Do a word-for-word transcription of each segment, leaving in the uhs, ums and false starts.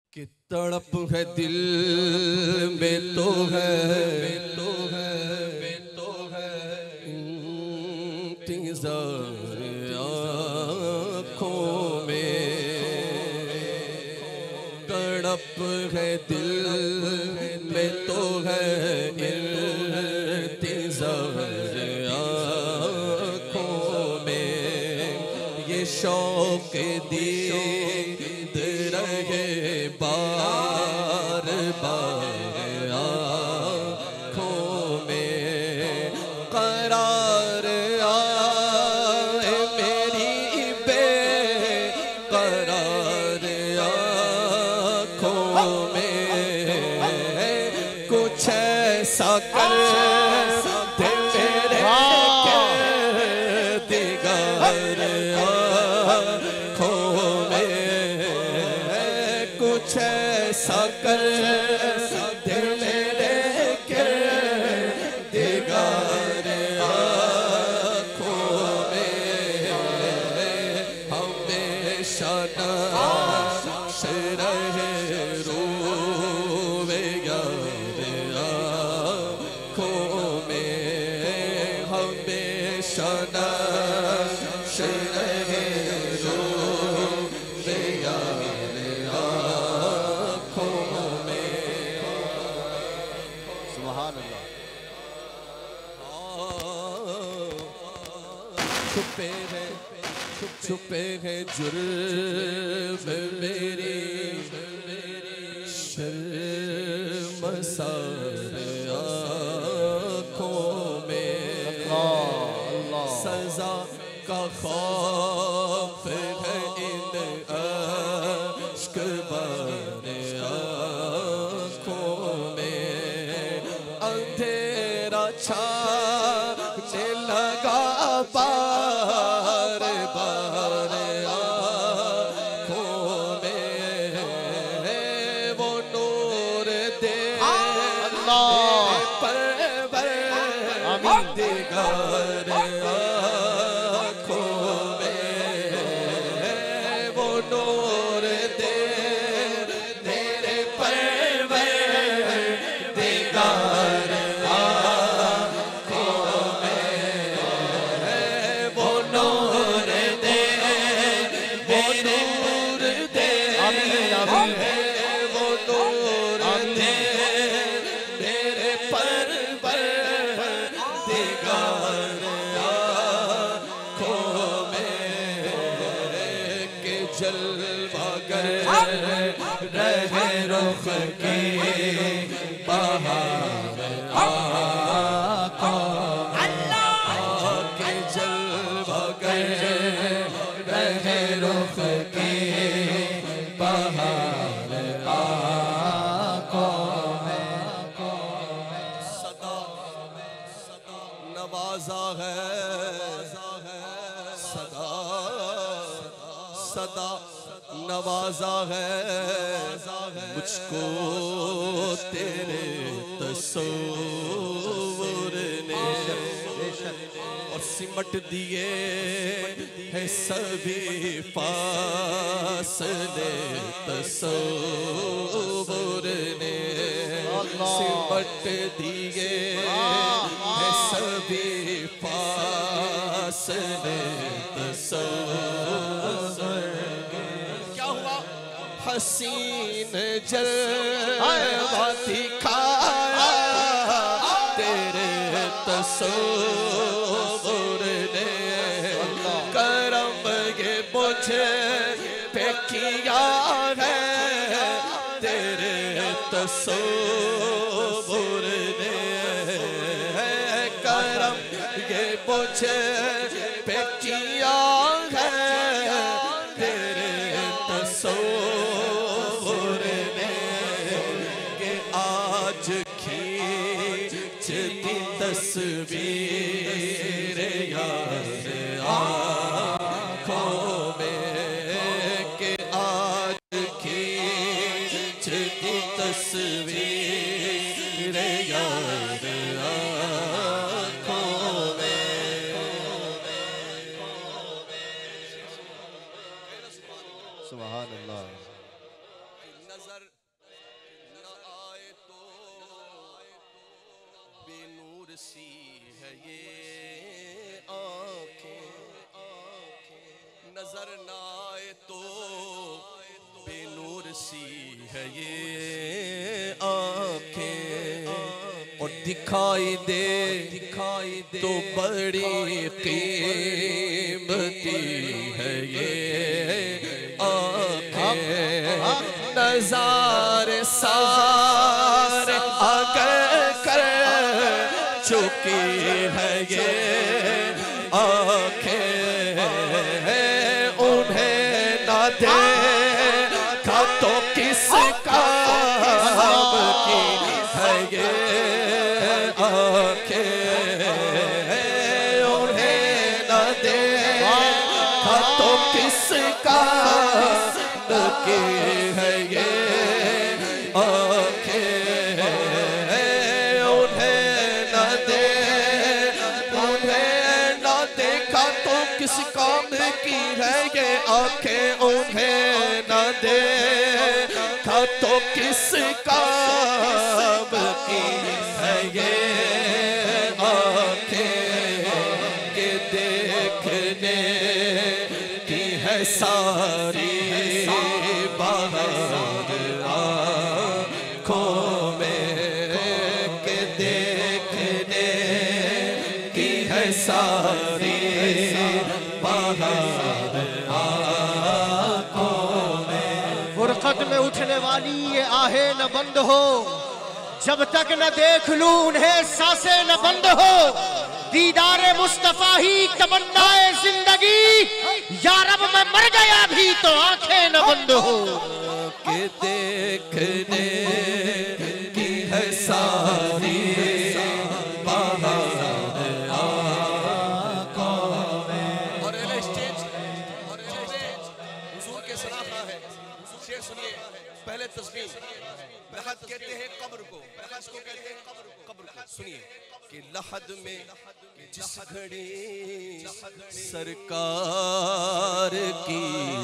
कि तड़प है दिल में तो है तो है तो है इंतज़ार आँखों में, तड़प है दिल में तो है इंतज़ार आँखों में, ये शौक़ दीद रहे बार बार आँखों में, करार आए मेरी बेकरार आँखों में, कुछ ऐसा कर दे मेरे दिगार आँखों में, कुछ ऐसा कर दे मेरे दिगार आँखों में, हमेशा नाश रहे रोवे यार आँखों में, हमेशा नाश रहे रोवे यार छुपे हैं छुपे हैं जुर्म मेरी शर्मसार आँखों में, सजा का खौफ है इन अश्क भरे आँखों में, अंधेरा छाने लगा बार बार आँखों में, वो नूर दे परवर दिगार आँखों में, वो नूर दे तेरे परवर दिगार जलवागर रहे रुख की बहार आँखों के, जलवागर रहे रुख की बहार आँखों में, सदा नवाजा है सदा सदा नवाजा है मुझको तेरे तस्वुर ने, और सिमट दिए है सभी फासले तस्वुर ने, सिमट दिए है सभी फासले तस्वुर। क्या हुआ हसीन जलवा दिखाया तेरे तस्वुर ने, करम ये मुझे पे किया है तेरे तस्वुर ने, करम ये मुझे पे किया है तेरे तस्वुर ने, कि आज खींचती तस्वीर यार आँखों में, कि आज खींचती तस्वीर यार आँखों में। सुभान अल्लाह। नजर सी है ये आंखें, नजर ना आए तो बेनूर सी है ये आंखें, और दिखाई दे दिखाई दे तो बड़ी कीमती है ये आंखें। नज़ारे सारे अगर कर चुकी है ये आंखें, उन्हें ना देखा तो किस काम की है ये आंखें, उन्हें ना देखा तो किस काम की है ये आंखें, उन्हें ना दे उन्हें ना देखा तो किस काम की है ये आंखें, उन्हें ना देखा तो किस काम की है ये आंखें, के देखने की है सारी बाहर आँखों में, के देखने की है सारी बाहर आँखों में। फुरकत में उठने वाली ये आहें न बंद हो, जब तक न देख लूं उन्हें सांसें न बंद हो। दीदारे मुस्तफा ही तमन्नाए जिंदगी, या रब मैं मर गया भी तो आंखें न बंद हो। के देखने की है सारी बाहर आँखों में। और एले स्टेज और एले स्टेज हुजूर के सराखा है। शेर सुनिए, पहले तस्बीह लहद कहते हैं कब्र को, लहद को कहते हैं कब्र को, कब्र को सुनिए कि लहद में जिस घड़ी सरकार की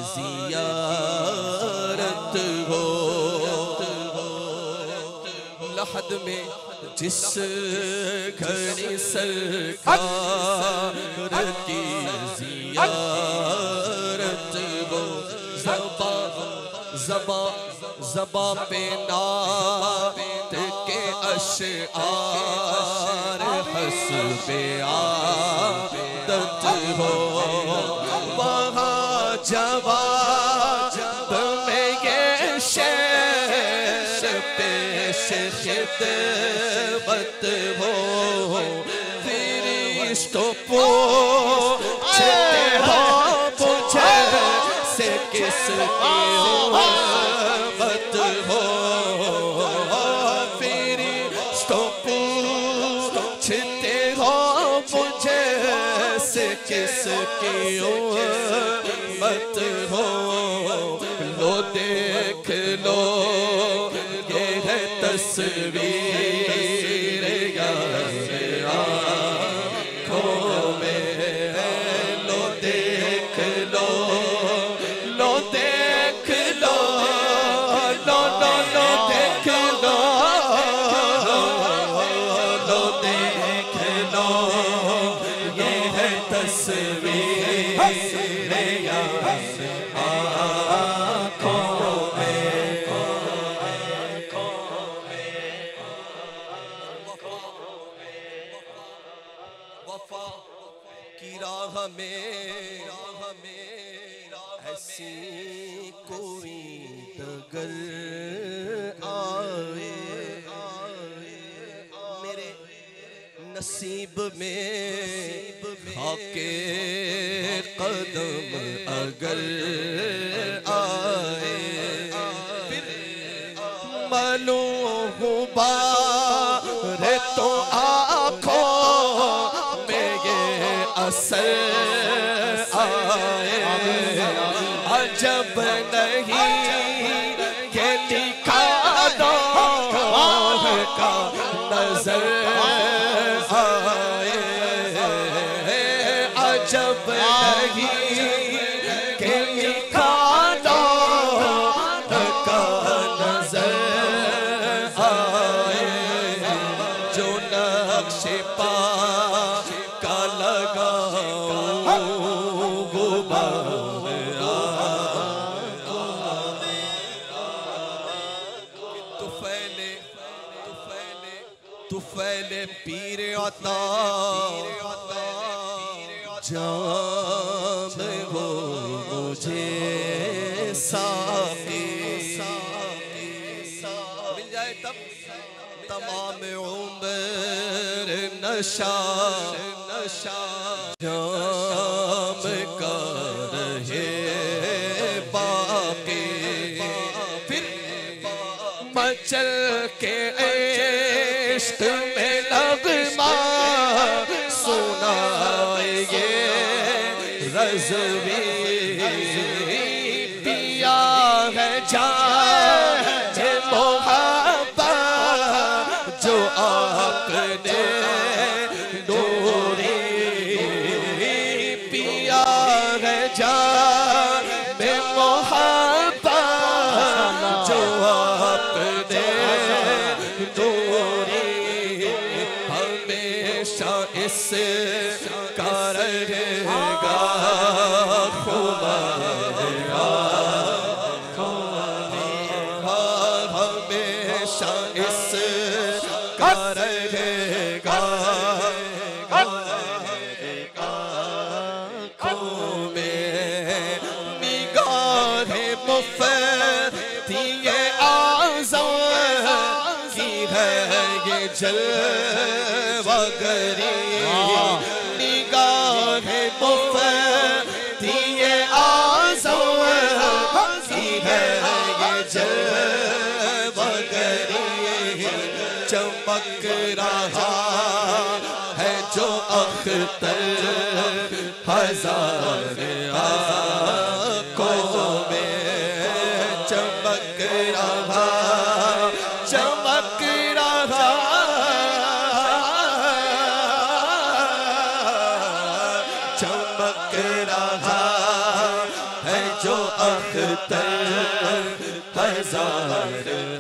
ज़ियारत हो, लहद में जिस घड़ी सरकार की ज़ियारत हो, ज़बा ज़बा ज़बा पे नात के अशआर हस्बे आदत हो, वहाँ जवाब में ये शेर पेश खिदमत हो। फरिश्तों पूछते हो मुझे से किसकी उम्मत हो, फरिश्तों पूछते हो मुझे से किसकी उम्मत हो। लो देख लो ये है तस्वीर आँखों में, लो देख लो लो देख लो लो लो लो देख लो लो देख लो ये है तस्वीर आँखों में। वफा की राह में राह में ऐसी कोई डगर आए, मेरे नसीब में खाके कदम अगर आए, फिर मालूम हुआ रे तो आँखों में ये असर आए। अजब नहीं ये लिखा दौर का नजर आए, अजब नहीं ये लिखा दौर का नजर आए। जो नक्शे पा तुफैल पीर आता जाम हो मुझे साकी मिल जाए तब तमाम उम्र नशा नशा जाम का रहे बाकी फिर मचल के इश्क में लगमा सुनाए रज़वी पिया है जान मोहब्बत जो आपने डोरी पिया है जान में मोहब्बत जो आपने डोरी हमेशा इस का रहेगा खुमारा हमेशा इस का रहेगा निगाहे मुफ़ती ये आज़म की है ये जलवागरी निगाहे मुफ़ती ये आज़म की है ये जलवागरी चमक रहा है जो अख्तर हजार आँखों में चमक रहा चमक रहा चमक रहा है जो अख्तर हजार